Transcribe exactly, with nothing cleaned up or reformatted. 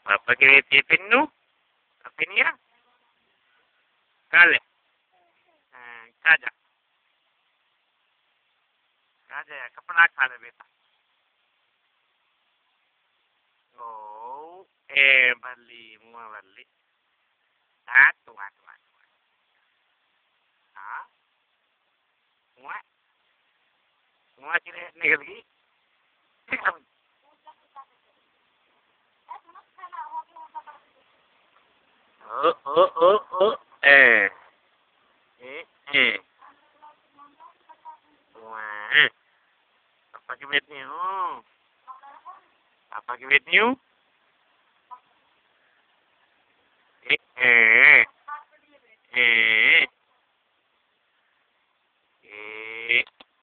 Apa que dia penuh? Apa ni ya? Kale. Kaja. Kaja ya, कपड़ा खा ले बेटा. Oh, eh bali, mua bali. Ah, tua, tua, tua. Ah, mua. Mua kira niकल गई. Oh, oh, oh, oh. Eh. Eh, eh. Wah. Apa que bednya? Oh. Apa que bednya? Eh, eh. Eh. Eh.